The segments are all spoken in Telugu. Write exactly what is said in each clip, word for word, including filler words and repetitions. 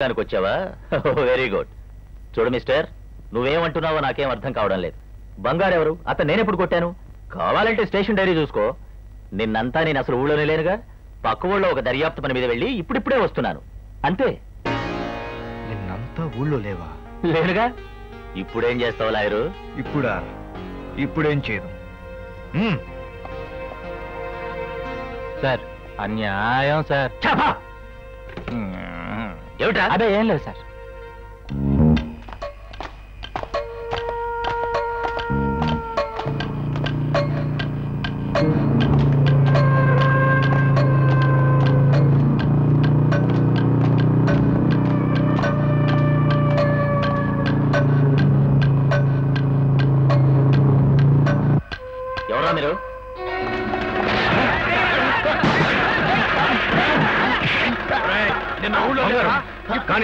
దానికి వచ్చావా? Very good. చూడు మిస్టర్, నువ్వేమంటున్నావో నాకేం అర్థం కావడం లేదు. బంగారు ఎవరు? అతను నేనెప్పుడు కొట్టాను? కావాలంటే స్టేషన్ డైరీ చూసుకో. నిన్నంతా నేను అసలు ఊళ్ళోనే లేనుగా. పక్క ఊళ్ళో ఒక దర్యాప్తు పని మీద వెళ్ళి ఇప్పుడిప్పుడే వస్తున్నాను అంతే. నిన్నంతా ఊళ్ళో లేవా? లేనుగా. ఇప్పుడేం చేస్తావు లాయరు? ఇప్పుడా? ఇప్పుడేం చేయదు సార్. అన్యాయం సార్. ఏమిటా? అదే ఏం లేదు సార్. ఎవరా మీరు? నిన్న ఊళ్ళో కానీ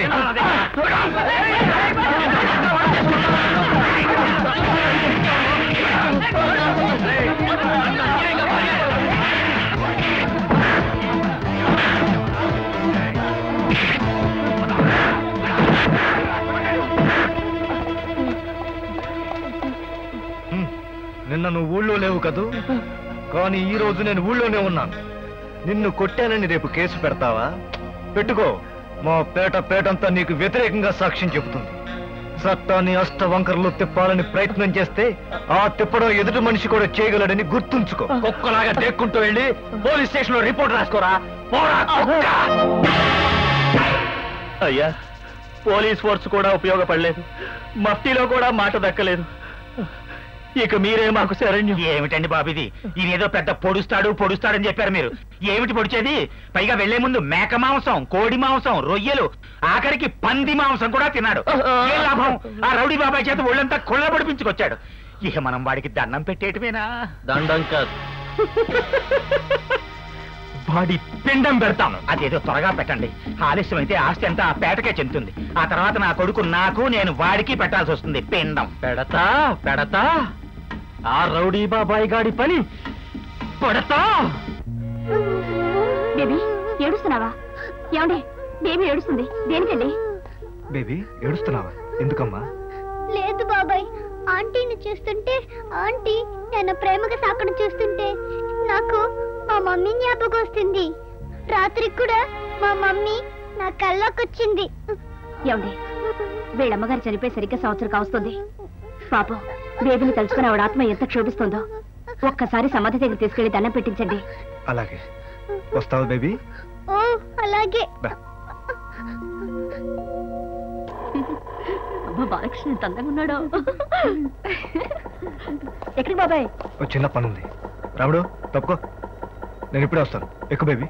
నిన్న నువ్వు ఊళ్ళో లేవు కదూ, కానీ ఈ రోజు నేను ఊళ్ళోనే ఉన్నాను. నిన్ను కొట్టానని రేపు కేసు పెడతావా? పెట్టుకో. మా పేట పేటంతా నీకు వ్యతిరేకంగా సాక్ష్యం చెబుతుంది. చట్టాన్ని అష్టవంకరలు తిప్పాలని ప్రయత్నం చేస్తే ఆ తిప్పడం ఎదుటి మనిషి కూడా చేయగలడని గుర్తుంచుకో. కుక్కలాగా దేక్కుంటూ వెళ్ళి పోలీస్ స్టేషన్ లో రిపోర్ట్ రాసుకోరా. అయ్యా, పోలీస్ ఫోర్స్ కూడా ఉపయోగపడలేదు. మఫ్టీలో కూడా మాట దక్కలేదు. ఇక మీరే మాకు శరణ్యం. ఏమిటండి బాబు ఇది? ఈయనేదో పెద్ద పొడుస్తాడు పొడుస్తాడని చెప్పారు మీరు. ఏమిటి పొడిచేది? పైగా వెళ్లే ముందు మేక మాంసం, కోడి మాంసం, రొయ్యలు, ఆఖరికి పంది మాంసం కూడా తిన్నాడు. ఏ లాభం? ఆ రౌడీ బాబాయ్ చేత ఒళ్ళంతా కొళ్ళ పొడిపించుకొచ్చాడు. ఇక మనం వాడికి దండం పెట్టేయటమేనా? దండం కాదు, వాడి పిండం పెడతాను. అదేదో త్వరగా పెట్టండి. ఆలస్యం అయితే ఆస్తి అంతా ఆ పేటకే చెందుతుంది. ఆ తర్వాత నా కొడుకు నాకు, నేను వాడికి పెట్టాల్సి వస్తుంది పిండం. పెడతా పెడతా ఆ రౌడీ బాబాయ్ గాడి పని పెడతా. బేబీ ఏడుస్తున్నావా? ఏమండి, బేబీ ఏడుస్తుంది. దేనికండి? బేబీ ఏడుస్తున్నావా? ఎందుకమ్మా? లేదు బాబాయ్, ఆంటీని చూస్తుంటే, ఆంటీ నన్ను ప్రేమగా సాకడం చూస్తుంటే నాకు మా మమ్మీ జ్ఞాపకం వస్తుంది. రాత్రి కూడా మా మమ్మీ నా కళ్ళకొచ్చింది. ఏమండి, వీళ్ళమ్మగారు చనిపోయి సరిగ్గా సంవత్సరం కావస్తుంది. పాపం బేబీని తలుచుకుని ఆవిడ ఆత్మ ఎంత క్షోభిస్తుందో. ఒక్కసారి సమాధి దగ్గర తీసుకెళ్లి దండం పెట్టించండి. అలాగే. వస్తావా బేబీ? ఓ అలాగే. బాలకృష్ణ ఎంత అందంగా ఉన్నాడో. ఎక్కడికి బాబాయ్? ఓ చిన్న పని ఉంది. రాముడు తప్పుకో, నేను ఇప్పుడే వస్తాను. ఎక్కు బేబీ.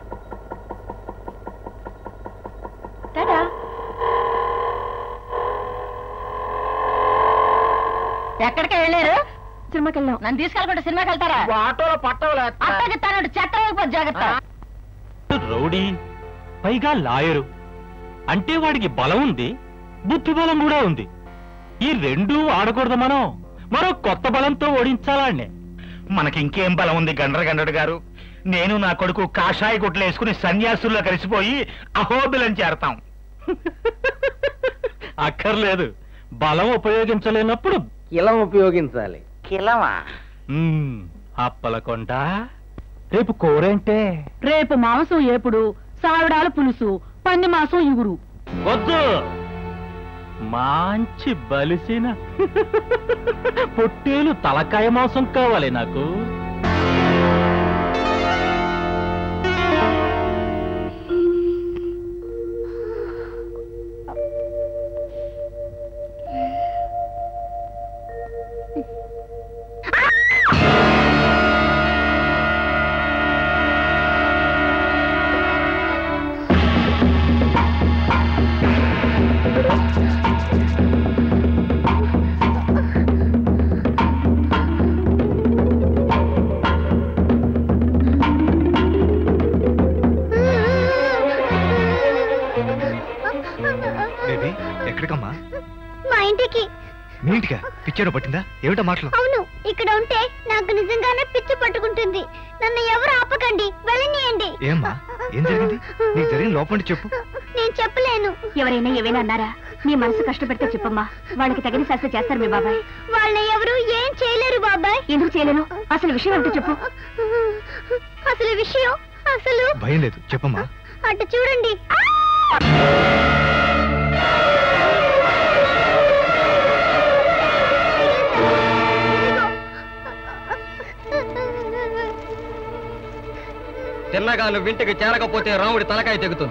ఎక్కడికి వెళ్ళారు? సినిమాకి వెళ్ళాం. నన్ను తీసుకెళ్ళకుండా సినిమాకి వెళ్తారా? ఆటోలో పట్టవలేదు. చెత్త జాగ్రత్త. రౌడీ, పైగా లాయరు అంటే వాడికి బలం ఉంది, బుద్ధి బలం కూడా ఉంది. ఈ రెండూ ఆడకూడదు. మనం మరో కొత్త బలంతో ఓడించాలండి. మనకి ఇంకేం బలం ఉంది గండ్ర గండ్రడు గారు? నేను నా కొడుకు కాషాయ గుట్లు వేసుకుని సన్యాసుల్లో కలిసిపోయి అహోబిలం చేరతాం. అక్కర్లేదు, బలం ఉపయోగించలేనప్పుడు కిలం ఉపయోగించాలి. కిలమా? అప్పలకొండ, రేపు కూరేంటే? రేపు మాంసం ఏపుడు, సావిడాల పులుసు, పంది మాంసం ఇగురు. వద్దు, మంచి బలిసిన పొట్టేలు తలకాయ మాంసం కావాలి నాకు. మీ ఇంటికా? పిచ్చేరో పట్టిందా? ఏమిటా మాటలు? అవును, ఇక్కడ ఉంటే నాకు నిజంగానే పిచ్చి పట్టుకుంటుంది. నన్ను ఎవరు ఆపకండి, వెళ్ళనియండి. ఏమ్మా? ఏం జరిగింది? నీకు జరిగిన లోపండి చెప్పు. నేను చెప్పలేను. ఎవరైనా ఏమైనా అన్నారా? నీ మనసు కష్టపెడితే చెప్పమ్మా, వాళ్ళకి తగిన శాస్త్ర చేస్తారు మీ బాబాయ్. వాళ్ళని ఎవరు ఏం చేయలేరు బాబాయ్. ఎందుకు చేయలేను? అసలు విషయం ఏంటో చెప్పు. అసలు విషయం అసలు భయం లేదు, చెప్పమ్మా. అటు చూడండి. తిన్నగా నువ్వు ఇంటికి చేరకపోతే రాముడి తలకాయ తెగుతుంది.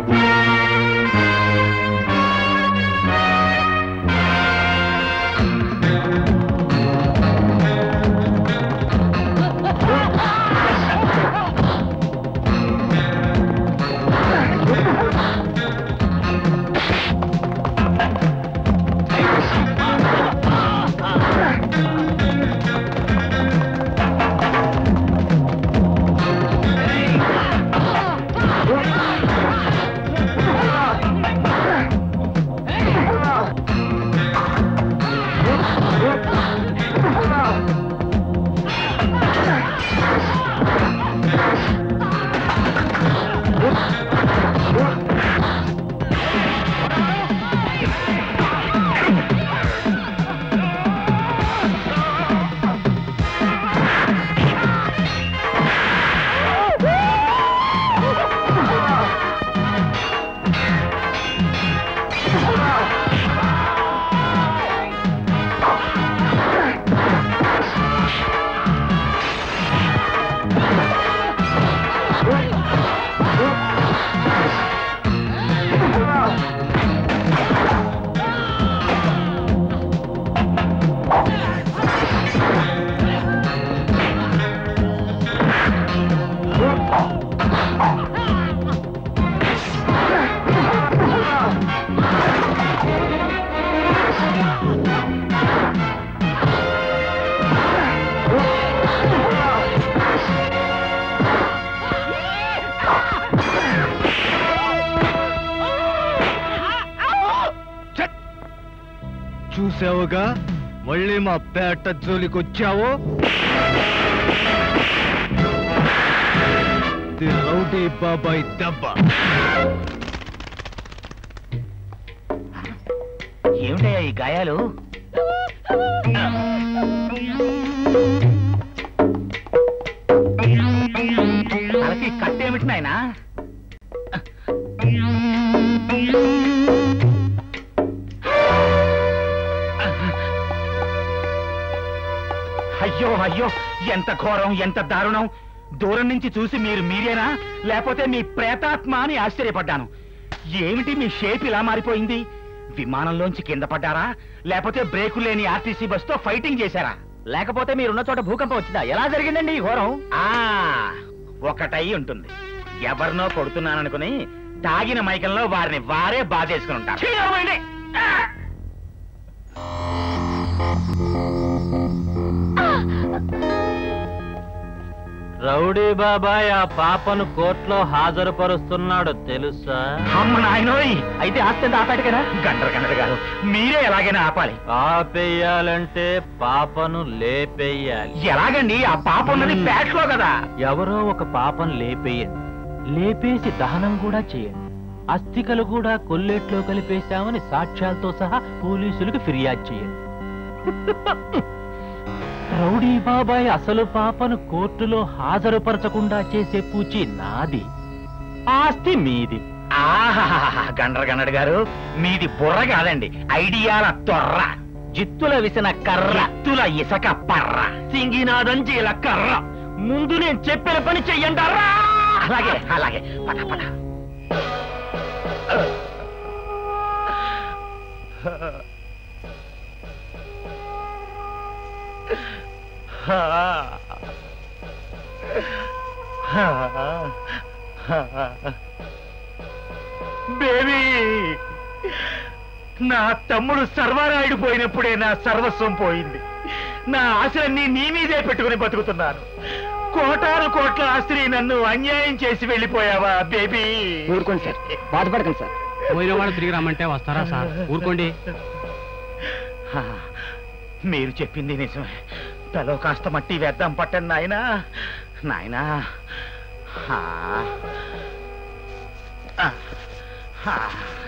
చూసావుగా, మళ్ళీ మా పేట జోలికి వచ్చావు. రౌడీ బాబాయ్ దెబ్బ. ఏమిటయ్యా ఈ గాయాలు? తలకి కట్టేమిటి నాయనా? అయ్యో అయ్యో, ఎంత ఘోరం, ఎంత దారుణం! దూరం నుంచి చూసి మీరు మీరేనా, లేకపోతే మీ ప్రేతాత్మ అని ఆశ్చర్యపడ్డాను. ఏమిటి మీ షేప్ ఇలా మారిపోయింది? విమానంలోంచి కింద పడ్డారా, లేకపోతే బ్రేకు లేని ఆర్టీసీ బస్తో ఫైటింగ్ చేశారా, లేకపోతే మీరున్న చోట భూకంపం వచ్చిందా? ఎలా జరిగిందండి ఈ ఘోరం? ఆ ఒకటై ఉంటుంది. ఎవరినో కొడుతున్నాననుకుని తాగిన మైకంలో వారిని వారే బాధేసుకుని ఉంటారు. రౌడీ బాబాయ్ ఆ పాపను కోర్టులో హాజరుపరుస్తున్నాడు తెలుసా? అమ్మ నాయనోయ్, అయితే ఆస్తి ఆపాటికనా? గంటర గంటర గారు, మీరే ఎలాగైనా ఆపాలి. ఆపేయాలంటే పాపను లేపేయాలి. ఎలాగండి? ఆ పాప ఉన్నది ప్యాట్లో కదా. ఎవరో ఒక పాపను లేపేయండి, లేపేసి దహనం కూడా చేయండి. అస్థికలు కూడా కొల్లేట్లో కలిపేశామని సాక్ష్యాలతో సహా పోలీసులకు ఫిర్యాదు చేయండి. రౌడీ బాబాయ్ అసలు పాపను కోర్టులో హాజరుపరచకుండా చేసే పూచి నాది, ఆస్తి మీది. ఆహా, గండ్ర గన్నడ గారు, మీది బుర్ర కాదండి, ఐడియాల తొర్ర. జిత్తుల విసిన కర్ర, జిత్తుల ఇసక పర్ర, సింగినాదంజీల కర్ర. ముందు నేను చెప్పిన పని చెయ్యంటారా? అలాగే అలాగే, పద పద. బేబీ, నా తమ్ముడు సర్వరాయుడు పోయినప్పుడే నా సర్వస్వం పోయింది. నా ఆశలన్నీ నీ మీదే పెట్టుకుని బతుకుతున్నాను. కోటాను కోట్ల ఆస్తి నన్ను అన్యాయం చేసి వెళ్ళిపోయావా బేబీ? ఊరుకోండి సార్, బాధపడకండి సార్. పోయిన వాళ్ళు తిరిగి రమ్మంటే వస్తారా సార్? ఊరుకోండి. మీరు చెప్పింది నిజమే. తలో కాస్త మట్టి వేద్దాం పట్టండి నాయనా. నాయనా, ఆ.